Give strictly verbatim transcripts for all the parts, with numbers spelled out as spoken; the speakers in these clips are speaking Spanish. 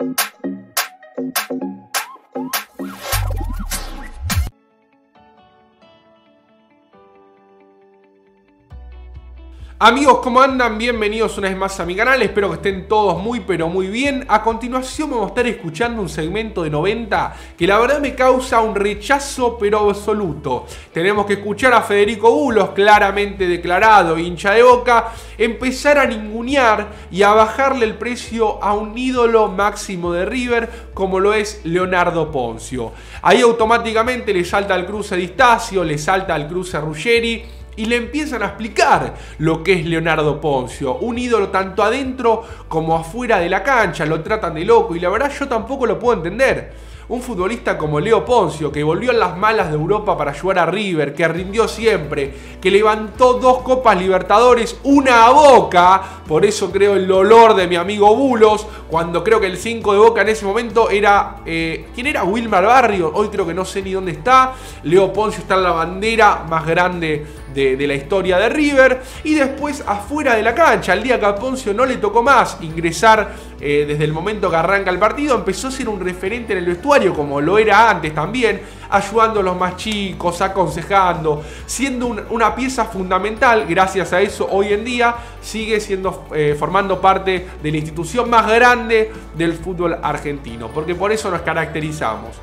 Amigos, ¿cómo andan? Bienvenidos una vez más a mi canal, espero que estén todos muy pero muy bien. A continuación vamos a estar escuchando un segmento de noventa que la verdad me causa un rechazo pero absoluto. Tenemos que escuchar a Federico Bulos, claramente declarado hincha de Boca, empezar a ningunear y a bajarle el precio a un ídolo máximo de River como lo es Leonardo Ponzio. Ahí automáticamente le salta el cruce Di Stasio, le salta el cruce Ruggeri y le empiezan a explicar lo que es Leonardo Ponzio, un ídolo tanto adentro como afuera de la cancha. Lo tratan de loco y la verdad yo tampoco lo puedo entender. Un futbolista como Leo Ponzio, que volvió en las malas de Europa para ayudar a River, que rindió siempre, que levantó dos Copas Libertadores, una a Boca, por eso creo el dolor de mi amigo Bulos, cuando creo que el cinco de Boca en ese momento era... Eh, ¿Quién era? Wilmar Barrio, hoy creo que no sé ni dónde está. Leo Ponzio está en la bandera más grande de, de la historia de River. Y después afuera de la cancha, el día que a Ponzio no le tocó más ingresar eh, desde el momento que arranca el partido, empezó a ser un referente en el vestuario, como lo era antes también, ayudando a los más chicos, aconsejando, siendo un, una pieza fundamental. Gracias a eso hoy en día sigue siendo eh, formando parte de la institución más grande del fútbol argentino, porque por eso nos caracterizamos.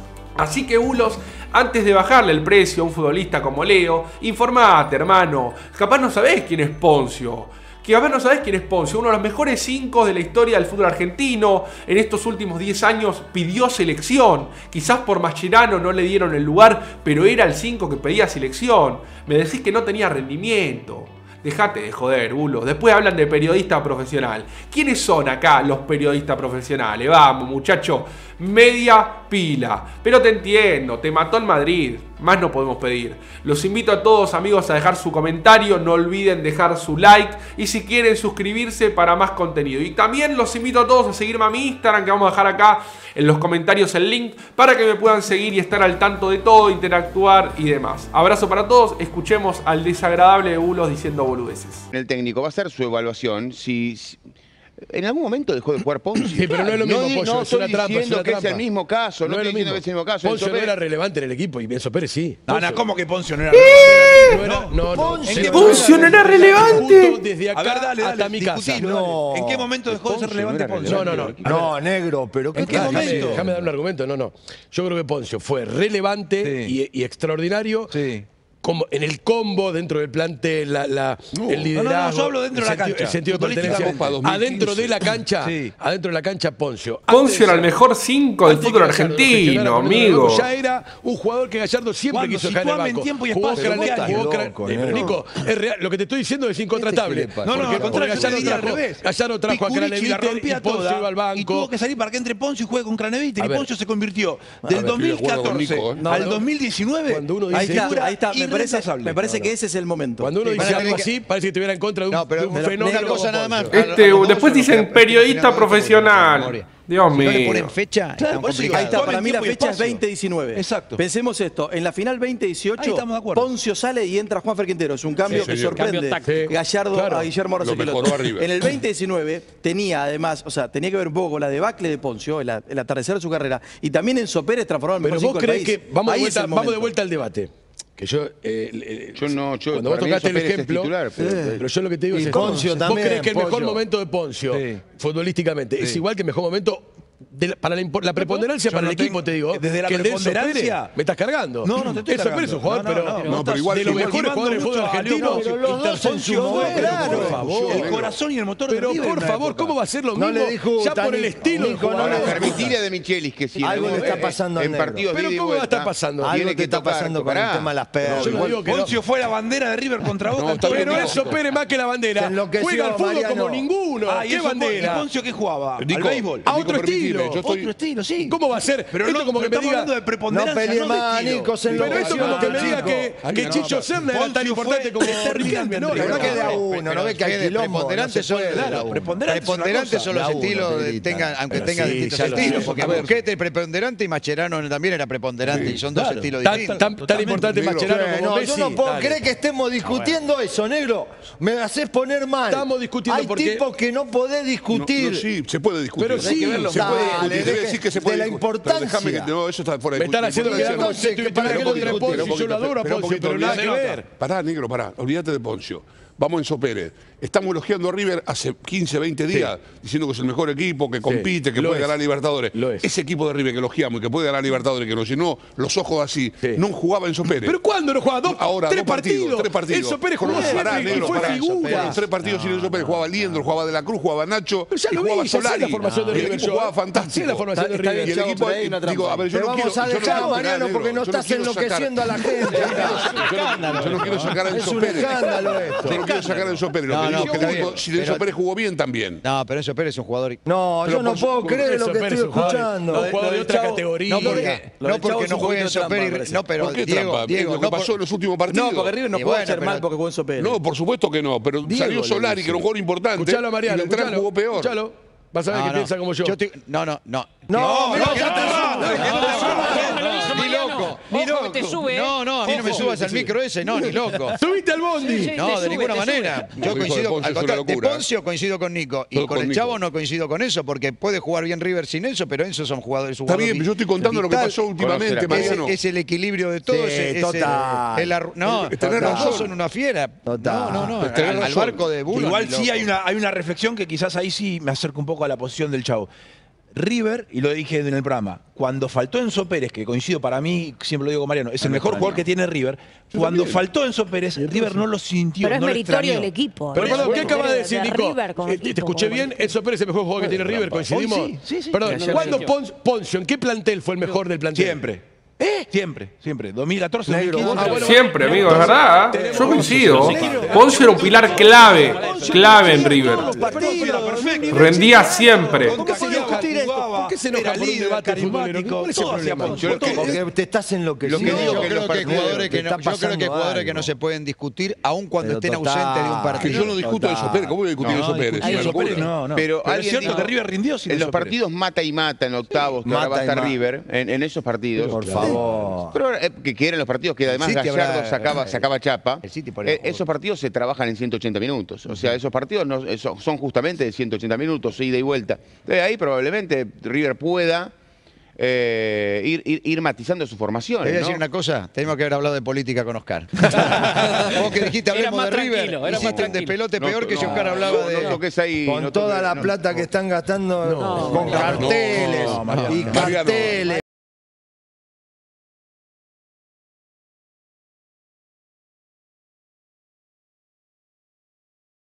Así que Bulos, antes de bajarle el precio a un futbolista como Leo, informate, hermano, capaz no sabés quién es Ponzio. Que a ver, no sabés quién es Ponzio, uno de los mejores cinco de la historia del fútbol argentino. En estos últimos diez años pidió selección. Quizás por Mascherano no le dieron el lugar, pero era el cinco que pedía selección. Me decís que no tenía rendimiento. Dejate de joder, Bulos. Después hablan de periodista profesional. ¿Quiénes son acá los periodistas profesionales? Vamos, muchacho. Media pila. Pero te entiendo, te mató en Madrid. Más no podemos pedir. Los invito a todos, amigos, a dejar su comentario. No olviden dejar su like. Y si quieren suscribirse para más contenido. Y también los invito a todos a seguirme a mi Instagram, que vamos a dejar acá en los comentarios el link, para que me puedan seguir y estar al tanto de todo, interactuar y demás. Abrazo para todos. Escuchemos al desagradable de Bulos diciendo boludeces. El técnico va a hacer su evaluación si... si... ¿En algún momento dejó de jugar Ponzio? Sí, pero no es lo mismo, no, Pollo, no es una estoy trampa, diciendo es una que trampa. es el mismo caso, no, No, no es lo estoy diciendo mismo. que es el mismo caso. Ponzio no Pérez... era relevante en el equipo y Enzo Pérez sí. No, no, ¿cómo que Ponzio no era relevante? No, era, no, no. Ponzio, Ponzio no era relevante. Desde acá a ver, dale, dale, hasta mi casa. No. ¿En qué momento dejó de ser relevante Ponzio? No, no, no. No, negro, pero ¿qué ¿En qué tal? momento? Déjame, déjame dar un argumento. No, no. Yo creo que Ponzio fue relevante Sí. y, y extraordinario. Sí. Como en el combo, dentro del plantel, la, la, No. el liderazgo, No, no, no, yo hablo dentro el de la sentido, cancha. el sentido de pertenencia. Futbolísticamente. Adentro de la cancha, Sí. adentro de la cancha, Ponzio. Ponzio era el mejor cinco del Antes fútbol que Gallardo lo gestionara argentino, con el amigo. banco, ya era un jugador que Gallardo siempre Cuando quiso dejar en el situame en banco. tiempo y Jugó espacio, Craneviter, vos jugó estás Cran- loco, Eh, pero ¿no? Nico, es real, lo que te estoy diciendo es incontratable. ¿Este qué le pasa? No, no, Porque- al porque contrario, yo te Gallardo diría al trajo, revés. Gallardo trajo a Picucci la Craneviter rompía y Ponzio toda, iba al banco. y tuvo que salir para que entre Ponzio y juegue con Craneviter. A Y ver. Ponzio se convirtió A del ver, dos mil estoy de acuerdo con catorce Nico, ¿eh? al No, dos mil diecinueve. Cuando uno Ahí dice- está, ahí está. Me parece, irreemplazable. me parece que ese es el momento. Cuando uno Sí. dice Para algo que- así, parece que estuviera en contra de un, No, pero- de un pero- fenómeno. una cosa como nada más. Ponzio. Este, A lo- a lo- después a lo- dicen a lo- periodista a lo- profesional. Dios Si no le mío. ponen fecha, es tan por eso digo, complicado. Ahí está, Situame para en mí la tiempo y fecha es espacio. veinte diecinueve. Exacto. Pensemos esto, en la final veinte dieciocho, Ahí estamos de acuerdo. Ponzio sale y entra Juanfer Quintero. Es un cambio Sí, que señor. sorprende. Cambio táctico. Gallardo Claro. a Guillermo Lo Rossetti. mejoró a River. En el veinte diecinueve tenía además, o sea, tenía que ver un poco con la debacle de Ponzio, el, el atardecer de su carrera. Y también Enzo Pérez transformó en el Pero mejor vos cinco del crees país. que. Vamos de, Ahí es vuelta, el vamos de momento. vuelta al debate. Que yo. Eh, eh, Yo no, yo, cuando vos para mí tocaste el Enzo Pérez es ejemplo. titular, pero- pero yo lo que te digo Y es esto. Ponzio ¿Vos también, crees que el mejor Pollo. momento de Ponzio, Sí. futbolísticamente, es Sí. igual que el mejor momento. De la, para la, impo- la preponderancia Yo para no el equipo, tengo- te digo. desde la que el de Enzo preponderancia- Pérez, me estás cargando. No, no te estoy Enzo Pérez es un jugador, cargando. pero, No, no, no, no, pero igual- de los igual- mejores jugadores del fútbol mucho a argentino. Leo Ponzio. Pero los dos en su Intercepción, momento. por favor. El corazón y el motor de Pero River por en una favor, época. ¿cómo va a ser lo No mismo? le dijo ya por Tani- el estilo. Nico, del no jugador. le dijo- Permitirle de Michelis que si en Algo algún- le está pasando en al negro. partidos de Pero ida y ¿cómo va a vuelta, estar pasando? Algo tiene te que está tocar, pasando con el tocará. tema de las perras. Yo no digo que no. Ponzio fue la bandera de River contra Boca. No, está todo el Pero bien, tiempo. Enzo Pérez más que la Se bandera. enloqueció, Juega al fútbol Mariano. como ninguno. Ah, y ¿Qué eso fue- bandera? ¿Y Ponzio qué jugaba? Al Nico, béisbol. A Nico, otro permitime, estilo. yo estoy- Otro estilo, sí. ¿Cómo va a ser? Pero Esto no, como que me estamos diga. hablando de preponderancia, No pelee no de más, estilo. Nico, se Pero esto como que me Chico. diga que, que no, Chicho no, Serna era tan Ponzio importante fue como determinante Riquelme. No, en la Pero verdad que que de a no. uno, no ve que hay Fede, quilombo. preponderantes no se son puede de de la a uno. uno. Preponderantes es una Preponderantes cosa. son los La uno, estilos, de- Pedrita. tengan, aunque Pero tengan sí, distintos ya lo estilos. sé. Porque A ver. Busquets es preponderante y Mascherano también era preponderante. Y son dos Claro. estilos Tan, distintos. tan, tan importante Negro. Mascherano Eh, como No, Messi. yo no puedo Dale. creer que estemos discutiendo eso, negro. Me haces poner mal. Estamos discutiendo Hay porque- tipos que no podés No, discutir. no, sí, se puede discutir. Pero sí, que verlo. se puede Dale, Dale, discutir, te voy a deje- decir que se de puede la discutir. Pero déjame que importancia. no, eso está fuera de Me están haciendo discusión. quedar no con sé, estoy que peleando para contra que Poncio, Pero un yo lo poquito, adoro a pero un Poncio, poquito, pero nada que olvídate, ver. Pará, negro, pará, olvídate de Poncio. Vamos Enzo Pérez. Estamos elogiando a River hace quince, veinte días, diciendo que es el mejor equipo, que compite, que lo puede es. ganar Libertadores. Lo es. Ese equipo de River que elogiamos y que puede ganar Libertadores, que nos llenó los ojos así, Sí. no jugaba Enzo Pérez. ¿Pero cuándo no jugaba? Dos, Ahora, tres dos partidos, partidos. tres partidos. Enzo Pérez jugó Pará, siempre y negro, fue pará. figura. Tres partidos sin Enzo Pérez. Jugaba Liendro, jugaba De la Cruz, jugaba Nacho Pero ya y lo jugaba vi, ya sé Solari. la formación de Y el River, equipo yo. jugaba Sí, fantástico. la formación de Está- está River. Y el Chavo, equipo, pero hay una digo, trampa. a ver, yo Te no vamos quiero, a yo no dejar, quiero- Mariano, negro, porque no yo estás quiero sacar- enloqueciendo a la gente. Yo no, yo no quiero sacar a Es Enzo un Pérez. escándalo esto. Yo no quiero sacar a Enzo Pérez. Lo No, que no, digo es que está el equipo, bien. si Enzo Pero- Pérez jugó bien también. No, pero Enzo Pérez es un jugador. No, Pero yo no por puedo su- creer lo Enzo que Pérez estoy es un jugador- escuchando. un jugador de otra categoría. No Lo porque, de- lo no de porque Chavo no es un juegue poquito Enzo trampa, me Pérez. parece. No, pero ¿Por qué Diego, trampa? Diego, lo que no por- pasó en los últimos partidos. No, porque River no Y puede bueno, ser mal pero- porque jugó Enzo Pérez. No, por supuesto que no, pero Diego salió le Solari, dice. que era un jugador importante. Escuchalo a Mariano, y Beltrán escuchalo. jugó peor. Escuchalo. Vas a ver No, que no. piensa como yo. estoy- no, no, no. No, no, no, que ya no te te subas, subo. que no te subas. Ni loco, ni Ojo que te loco. sube, ¿eh? No, no, a mí no me Ojo. subas al micro ese, no, ni loco. Subiste al bondi. Sí, sí. No, te de sube, ninguna te manera. sube. Yo Lo dijo de coincido, Poncio al es una contrario, de locura, ¿eh? Poncio coincido con Nico. Y Todo con con el Nico. Chavo no coincido con eso, porque puede jugar bien River sin eso, pero Enzo son jugadores. Está bien, pero yo estoy contando lo que vital. pasó últimamente, Conoce la Mariano. Es, es el equilibrio de todo. Sí, es, es total. el- el arru- no, Tenés los razón. dos son una fiera. Total. No, no, no. Tenés Al, al razón. barco de Bulo. Igual sí hay una, hay una reflexión que quizás ahí sí me acerca un poco a la posición del Chavo. River, y lo dije en el programa, cuando faltó Enzo Pérez, que coincido para mí, siempre lo digo Mariano, es el mejor jugador que tiene River, cuando faltó Enzo Pérez, River no lo sintió, Pero es no lo meritorio extrañó. del equipo. Pero ¿eh? perdón, ¿qué De- acaba de de decir, Nico? River como Eh, ¿Te equipo, escuché como bien? equipo. Enzo Pérez es el mejor jugador que tiene River, coincidimos. Hoy sí, sí, sí. Perdón, Ayer ¿cuándo lo Pon- Poncio, en qué plantel fue el mejor del plantel? Siempre. Siempre, siempre. dos mil catorce, dos mil Negro, quince. vos- Ah, bueno, Siempre, amigo, es entonces, verdad. ¿eh? tenemos- Yo coincido. Poncio era un pilar clave, clave en River. Rendía siempre. ¿Por qué se enoja? ¿Por qué se enoja Era por un líder, debate futbolero? carismático, ¿Cuál es el todo hacía problema? Poncio. Yo creo que- Porque te estás enloqueciendo. Lo que digo Yo que creo los que hay partidos- jugadores que te no, está yo creo que hay pasando jugadores que algo. no se pueden discutir, aun cuando Pero estén total. ausentes de un Que partido. yo no discuto a Enzo Pérez. ¿Cómo voy a discutir a No, Enzo Pérez? discutir Es Enzo una Pérez, locura. no, no. Pero Pero es alguien cierto dijo- que River rindió sin En los Enzo Pérez. partidos mata y mata en octavos, que ahora Mata va a y estar mata. River, en, en esos partidos. Por favor. Pero eh, que, que eran los partidos que además El City Gallardo habrá- sacaba, sacaba chapa. el City por ahí Eh, jugó. esos partidos se trabajan en ciento ochenta minutos. O sea, esos partidos no, eso- son justamente de ciento ochenta minutos, ida y vuelta. Entonces ahí probablemente River pueda eh, ir, ir, ir matizando su formación. Te voy a decir una cosa, tenemos que haber hablado de política con Oscar. Vos que dijiste Era hablemos más de River, tranquilo, era más hiciste un tranquilo. despelote No, peor que si no, Oscar hablaba no, de... no toques ahí. Con no toda toques- la no. plata que están gastando con no, carteles no, y Mariano. carteles.